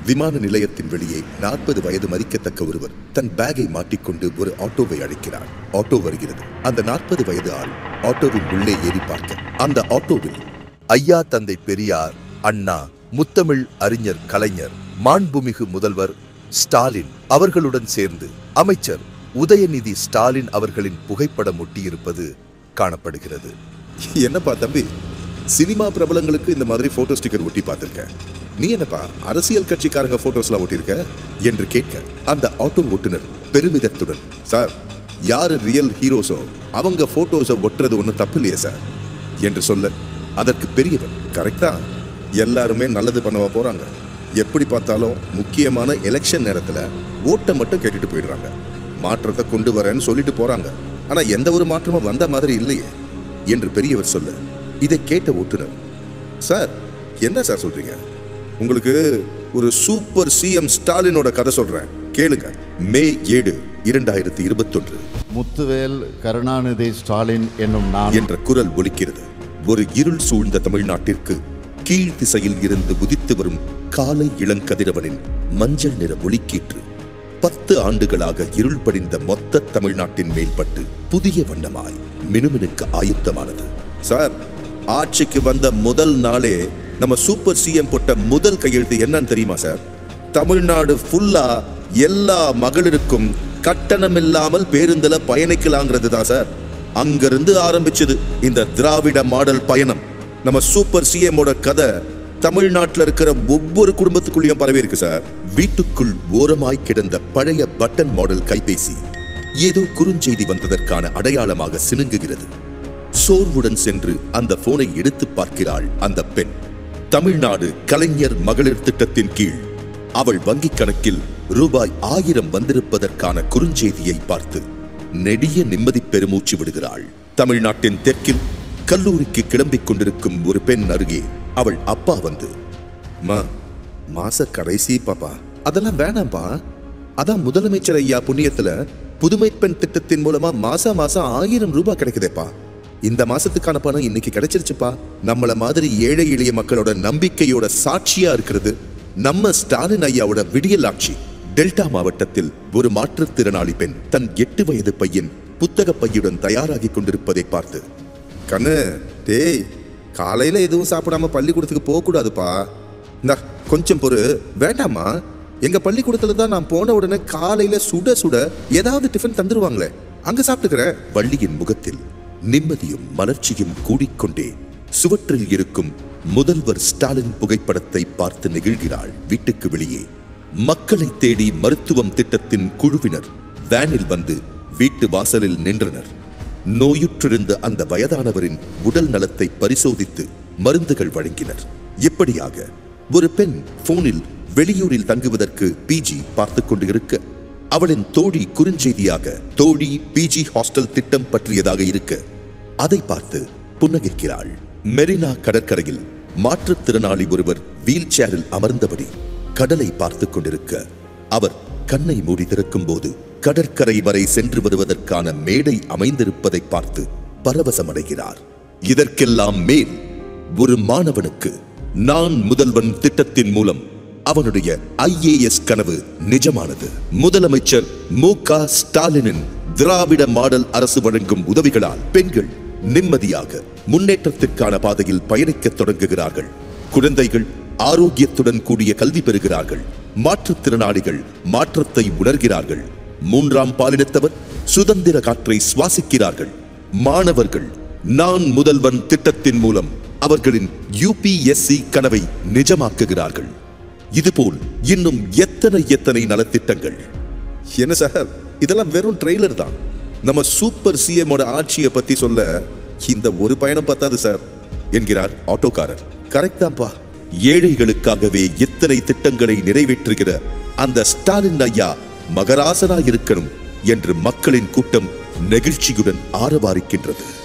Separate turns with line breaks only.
விமான நிலையத்தின் வெளியே 40 வயது மதிக்கத்தக்க ஒருவர் தன் பேக்கை மாட்டிக்கொண்டு ஒரு ஆட்டோவை அழைக்கிறார். ஆட்டோ வருகிறது. அந்த 40 வயது ஆள் ஆட்டோவின் உள்ளே ஏறி பார்க்க, அந்த ஆட்டோவில் ஐயா தந்தை பெரியார், அண்ணா, முத்தமிழ் அறிஞர் கலைஞர், மாண்புமிகு முதல்வர் ஸ்டாலின் அவர்களுடன் சேர்ந்து அமைச்சர் உதயநிதி ஸ்டாலின் அவர்களின் புகைப்படம் ஒட்டியிருப்பது காணப்படுகிறது. என்னப்பா தம்பி, சினிமா பிரபலங்களுக்கு இந்த மாதிரி போட்டோ ஸ்டிக்கர் ஒட்டி பார்த்திருக்க, நீ என்னப்பா அரசியல் கட்சிக்காரங்க போட்டோஸ்லாம் ஒட்டியிருக்க என்று கேட்க, அந்த ஆட்டோ ஓட்டுநர் பெருமிதத்துடன், சார், யாரு ரியல் ஹீரோஸோ அவங்க போட்டோஸை ஒட்டுறது ஒன்றும் தப்பு இல்லையே சார் என்று சொல்ல, அதற்கு பெரியவர், கரெக்டா, எல்லாருமே நல்லது பண்ணவா போறாங்க, எப்படி பார்த்தாலும் முக்கியமான எலெக்ஷன் நேரத்தில் ஓட்டை மட்டும் கேட்டுட்டு போயிடுறாங்க, மாற்றத்தை கொண்டு வரேன்னு சொல்லிட்டு போறாங்க, ஆனா எந்த ஒரு மாற்றமும் வந்த மாதிரி இல்லையே என்று பெரியவர் சொல்ல, இதை கேட்ட ஓட்டுநர், சார் என்ன சார் சொல்றீங்க, உங்களுக்கு ஒரு சூப்பர் சிஎம் ஸ்டாலினோட கதை சொல்றேன் கேளுங்க. மே 7, 2021
முத்துவேல் கருணாநிதி ஸ்டாலின் என்னும் நான்
என்ற குரல் ஒலிக்கிறது. ஒரு இருள் சூழ்ந்த தமிழ்நாட்டிற்கு கீழ் திசையில் இருந்து உதித்து வரும் காலை இளங்கதிரவனின் மஞ்சள் நிற ஒளிக்கீற்று 10 ஆண்டுகளாக இருள் படிந்த மொத்த தமிழ்நாட்டின் மேல்பட்டு புதிய வண்ணமாய் மினுமினுக்கு ஆயுத்தமானது. சார், ஆட்சிக்கு வந்த முதல் நாளே நம்ம சூப்பர் சிஎம் போட்ட முதல் கையெழுத்து என்னன்னு தெரியுமா சார்? தமிழ்நாடு ஃபுல்லா எல்லா மகளிருக்கும் கட்டணம் இல்லாமல் பேருந்துல பயணிக்கலாங்கிறது தான் சார். அங்கிருந்து ஆரம்பிச்சது இந்த திராவிட மாடல் பயணம். நம்ம சூப்பர் சிஎம்மோட கதை தமிழ்நாட்டில் இருக்கிற ஒவ்வொரு குடும்பத்துக்குள்ளேயும் பரவி இருக்கு சார். வீட்டுக்குள் ஓரமாய் கிடந்த பழைய பட்டன் மாடல் கைபேசி ஏதோ குறுஞ்செய்தி வந்ததற்கான அடையாளமாக சினுங்குகிறது. சோர்வுடன் சென்று அந்த போனை எடுத்து பார்க்கிறாள் அந்த பெண். தமிழ்நாடு கலைஞர் மகளிர் திட்டத்தின் கீழ் அவள் வங்கிக் கணக்கில் ரூபாய் 1000 வந்திருப்பதற்கான குறுஞ்செய்தியை பார்த்து நெடிய நிம்மதி பெருமூச்சு விடுகிறாள். தமிழ்நாட்டின் தெற்கில் கல்லூரிக்கு கிளம்பிக் கொண்டிருக்கும் ஒரு பெண் அருகே அவள் அப்பா வந்து, மாச கடைசி பாப்பா, அதெல்லாம் வேணாம்பா, அதான் முதலமைச்சர் ஐயா புண்ணியத்துல புதுமை பெண் திட்டத்தின் மூலமா மாசம் 1000 ரூபாய் கிடைக்குதேப்பா, இந்த மாசத்துக்கான பணம் இன்னைக்கு கிடைச்சிருச்சுப்பா. நம்மள மாதிரி ஏழை எளிய மக்களோட நம்பிக்கையோட சாட்சியா இருக்கிறது நம்ம ஸ்டாலின் ஐயாவோட விடியல் ஆட்சி. டெல்டா மாவட்டத்தில் ஒரு மாற்றுத்திறனாளி பெண் தன் 8 வயது பையன் புத்தக பையுடன் தயாராகி கொண்டிருப்பதை பார்த்து, கண்ணு டேய், காலையில எதுவும் சாப்பிடாம பள்ளிக்கூடத்துக்கு போக கூடாதுப்பா, கொஞ்சம் பொறு, வேண்டாமா, எங்க பள்ளிக்கூடத்துல தான் நான் போன உடனே காலையில சுட சுட ஏதாவது டிஃபன் தந்துருவாங்களே, அங்க சாப்பிட்டுக்கிற. வள்ளியின் முகத்தில் நிம்மதியும் மலர்ச்சியும் கூடிக்கொண்டே சுவற்றில் இருக்கும் முதல்வர் ஸ்டாலின் புகைப்படத்தை பார்த்து நெகிழ்கிறாள். வீட்டுக்கு வெளியே மக்களை தேடி மருத்துவம் திட்டத்தின் குழுவினர் வேனில் வந்து வீட்டு வாசலில் நின்றனர். நோயுற்றிருந்த அந்த வயதானவரின் உடல் நலத்தை பரிசோதித்து மருந்துகள் வழங்கினர். இப்படியாக ஒரு பெண் போனில் வெளியூரில் தங்குவதற்கு பிஜி பார்த்து கொண்டு இருக்க, அவளின் தோழி குறுஞ்செய்தியாக தோழி பிஜி ஹாஸ்டல் திட்டம் பற்றியதாக இருக்க, அதை பார்த்து புன்னகைக்கிறாள். மெரினா கடற்கரையில் மாற்றுத்திறனாளி ஒருவர் வீல் சேரில் அமர்ந்தபடி கடலை பார்த்து கொண்டிருக்க, அவர் கண்ணை மூடி திறக்கும் போது கடற்கரை வரை சென்று வருவதற்கான மேடை அமைந்திருப்பதை பார்த்து பரவசமடைகிறார். இதற்கெல்லாம் மேல் ஒரு மாணவனுக்கு நான் முதல்வன் திட்டத்தின் மூலம் அவனுடைய IAS கனவு நிஜமானது. முதலமைச்சர் மு.க. ஸ்டாலினின் திராவிட மாடல் அரசு வழங்கும் உதவிகளால் பெண்கள் நிம்மதியாக முன்னேற்றத்திற்கான பாதையில் பயணிக்க தொடங்குகிறார்கள். குழந்தைகள் ஆரோக்கியத்துடன் கூடிய கல்வி பெறுகிறார்கள். மாற்றுத்திறனாளிகள் மாற்றத்தை உணர்கிறார்கள். 3ஆம் பாலினத்தவர் சுதந்திர காற்றை சுவாசிக்கிறார்கள். மாணவர்கள் நான் முதல்வன் திட்டத்தின் மூலம் அவர்களின் UPSC கனவை நிஜமாக்குகிறார்கள். இதுபோல் இன்னும் எத்தனை நலத்திட்டங்கள். என்ன சார், இதெல்லாம் வெறும் ட்ரெய்லர் தான். நம்ம சூப்பர் சிஎம்மோட ஆட்சியை பத்தி சொல்ல இந்த ஒரு பயணம் பத்தாது சார் என்கிறார் ஆட்டோக்காரர். கரெக்ட் தான்ப்பா, ஏழைகளுக்காகவே எத்தனை திட்டங்களை நிறைவேற்றுகிற அந்த ஸ்டாலின் ஐயா மகராசனாய் இருக்கணும் என்று மக்களின் கூட்டம் நெகிழ்ச்சியுடன் ஆரவாரிக்கின்றது.